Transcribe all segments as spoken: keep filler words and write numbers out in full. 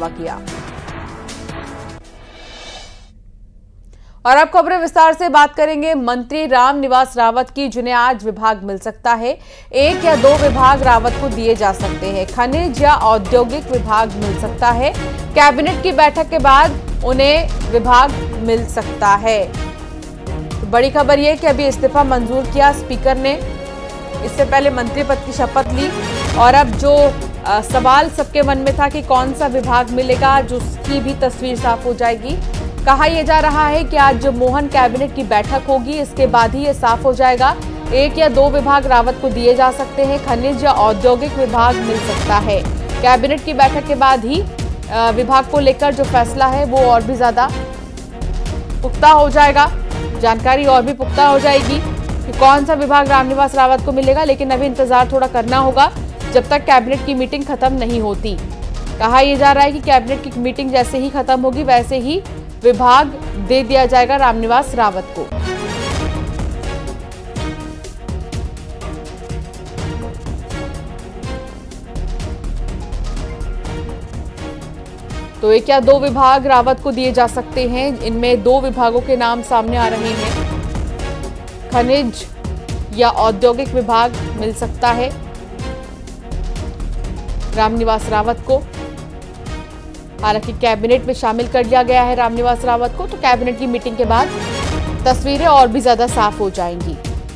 दावा किया। और अब खबरें विस्तार से बात करेंगे मंत्री रामनिवास रावत की, जिन्हें आज विभाग मिल सकता है। एक या दो विभाग रावत को दिए जा सकते हैं। खनिज या औद्योगिक विभाग मिल सकता है। कैबिनेट की बैठक के बाद उन्हें विभाग मिल सकता है। तो बड़ी खबर यह कि अभी इस्तीफा मंजूर किया स्पीकर ने, इससे पहले मंत्री पद की शपथ ली और अब जो आ, सवाल सबके मन में था कि कौन सा विभाग मिलेगा, जो उसकी भी तस्वीर साफ हो जाएगी। कहा यह जा रहा है कि आज जो मोहन कैबिनेट की बैठक होगी, इसके बाद ही ये साफ हो जाएगा। एक या दो विभाग रावत को दिए जा सकते हैं। खनिज या औद्योगिक विभाग मिल सकता है। कैबिनेट की बैठक के बाद ही विभाग को लेकर जो फैसला है वो और भी ज्यादा पुख्ता हो जाएगा, जानकारी और भी पुख्ता हो जाएगी कि कौन सा विभाग रामनिवास रावत को मिलेगा। लेकिन अभी इंतजार थोड़ा करना होगा जब तक कैबिनेट की मीटिंग खत्म नहीं होती। कहा यह जा रहा है कि कैबिनेट की मीटिंग जैसे ही खत्म होगी वैसे ही विभाग दे दिया जाएगा रामनिवास रावत को। तो एक या दो विभाग रावत को दिए जा सकते हैं। इनमें दो विभागों के नाम सामने आ रहे हैं। खनिज या औद्योगिक विभाग मिल सकता है रामनिवास रावत को। हालांकि कैबिनेट में शामिल कर लिया गया है रामनिवास रावत को, तो कैबिनेट की मीटिंग के बाद तस्वीरें और भी ज्यादा साफ हो जाएंगी।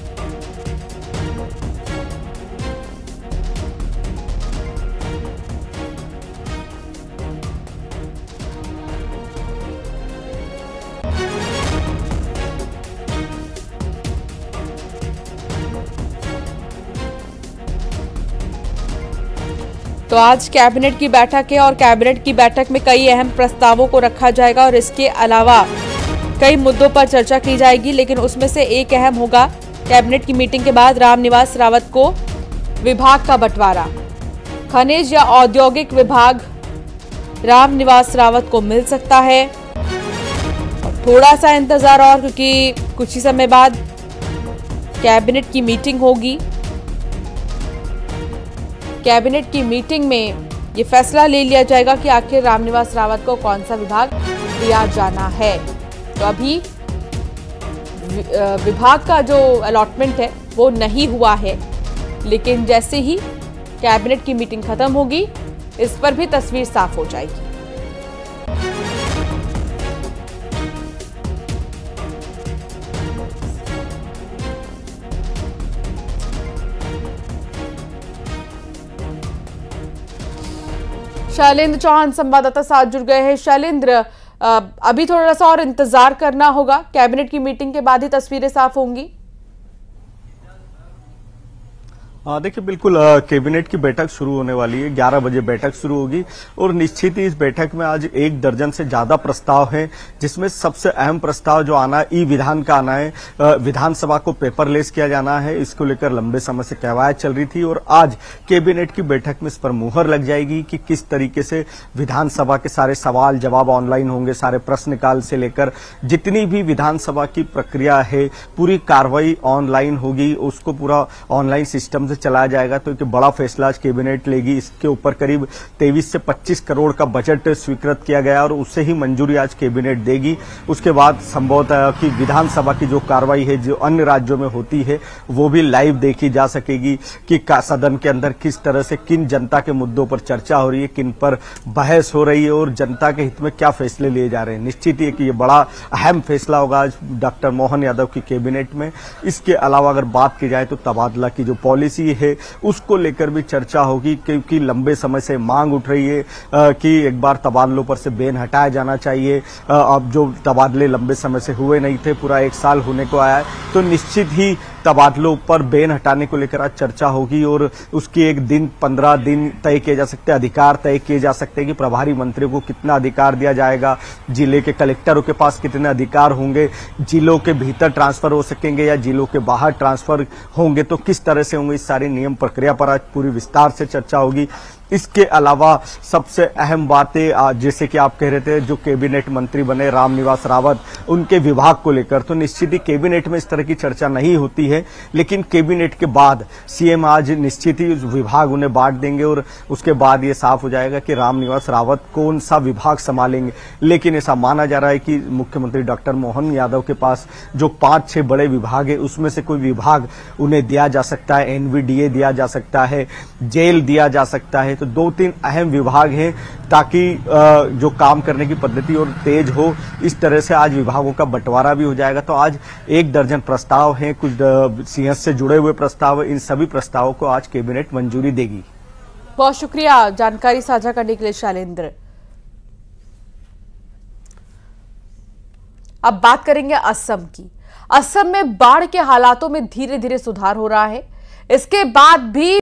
तो आज कैबिनेट की बैठक है और कैबिनेट की बैठक में कई अहम प्रस्तावों को रखा जाएगा और इसके अलावा कई मुद्दों पर चर्चा की जाएगी। लेकिन उसमें से एक अहम होगा कैबिनेट की मीटिंग के बाद रामनिवास रावत को विभाग का बंटवारा। खनिज या औद्योगिक विभाग रामनिवास रावत को मिल सकता है। और थोड़ा सा इंतजार और, क्योंकि कुछ ही समय बाद कैबिनेट की मीटिंग होगी। कैबिनेट की मीटिंग में ये फैसला ले लिया जाएगा कि आखिर रामनिवास रावत को कौन सा विभाग दिया जाना है। तो अभी विभाग का जो अलॉटमेंट है वो नहीं हुआ है, लेकिन जैसे ही कैबिनेट की मीटिंग खत्म होगी इस पर भी तस्वीर साफ हो जाएगी। शैलेंद्र चौहान संवाददाता साथ जुड़ गए हैं। शैलेंद्र, अभी थोड़ा सा और इंतजार करना होगा, कैबिनेट की मीटिंग के बाद ही तस्वीरें साफ होंगी। देखिए, बिल्कुल कैबिनेट की बैठक शुरू होने वाली है। ग्यारह बजे बैठक शुरू होगी और निश्चित ही इस बैठक में आज एक दर्जन से ज्यादा प्रस्ताव हैं, जिसमें सबसे अहम प्रस्ताव जो आना है ई विधान का आना है। विधानसभा को पेपरलेस किया जाना है, इसको लेकर लंबे समय से कवायद चल रही थी और आज कैबिनेट की बैठक में इस पर मुहर लग जाएगी कि किस तरीके से विधानसभा के सारे सवाल जवाब ऑनलाइन होंगे। सारे प्रश्नकाल से लेकर जितनी भी विधानसभा की प्रक्रिया है पूरी कार्रवाई ऑनलाइन होगी, उसको पूरा ऑनलाइन सिस्टम चलाया जाएगा। तो एक बड़ा फैसला आज कैबिनेट लेगी। इसके ऊपर करीब तेईस से पच्चीस करोड़ का बजट स्वीकृत किया गया और उसे ही मंजूरी आज कैबिनेट देगी। उसके बाद संभवतः कि विधानसभा की जो कार्रवाई है जो अन्य राज्यों में होती है वो भी लाइव देखी जा सकेगी कि सदन के अंदर किस तरह से किन जनता के मुद्दों पर चर्चा हो रही है, किन पर बहस हो रही है और जनता के हित में क्या फैसले लिए जा रहे हैं। निश्चित ही कि ये बड़ा अहम फैसला होगा आज डॉक्टर मोहन यादव की कैबिनेट में। इसके अलावा अगर बात की जाए तो तबादला की जो पॉलिसी है उसको लेकर भी चर्चा होगी, क्योंकि लंबे समय से मांग उठ रही है आ, कि एक बार तबादलों पर से बैन हटाया जाना चाहिए। आ, अब जो तबादले लंबे समय से हुए नहीं थे, पूरा एक साल होने को आया है, तो निश्चित ही तबादलों पर बैन हटाने को लेकर आज चर्चा होगी और उसकी एक दिन पंद्रह दिन तय किए जा सकते हैं, अधिकार तय किए जा सकते हैं कि प्रभारी मंत्रियों को कितना अधिकार दिया जाएगा, जिले के कलेक्टरों के पास कितने अधिकार होंगे, जिलों के भीतर ट्रांसफर हो सकेंगे या जिलों के बाहर ट्रांसफर होंगे तो किस तरह से होंगे। इस सारी नियम प्रक्रिया पर आज पूरी विस्तार से चर्चा होगी। इसके अलावा सबसे अहम बातें जैसे कि आप कह रहे थे, जो कैबिनेट मंत्री बने रामनिवास रावत, उनके विभाग को लेकर तो निश्चित ही कैबिनेट में इस तरह की चर्चा नहीं होती है, लेकिन कैबिनेट के बाद सीएम आज निश्चित ही विभाग उन्हें बांट देंगे और उसके बाद ये साफ हो जाएगा कि रामनिवास रावत कौन सा विभाग संभालेंगे। लेकिन ऐसा माना जा रहा है कि मुख्यमंत्री डॉक्टर मोहन यादव के पास जो पांच छह बड़े विभाग है उसमें से कोई विभाग उन्हें दिया जा सकता है, एनवीडीए दिया जा सकता है, जेल दिया जा सकता है। तो दो तीन अहम विभाग हैं ताकि जो काम करने की पद्धति और तेज हो, इस तरह से आज विभागों का बंटवारा भी हो जाएगा। तो आज एक दर्जन प्रस्ताव हैं, कुछ सीएस से जुड़े हुए प्रस्ताव, इन सभी प्रस्तावों को आज कैबिनेट मंजूरी देगी। बहुत शुक्रिया जानकारी साझा करने के लिए शैलेंद्र। अब बात करेंगे असम की। असम में बाढ़ के हालातों में धीरे धीरे सुधार हो रहा है। इसके बाद भी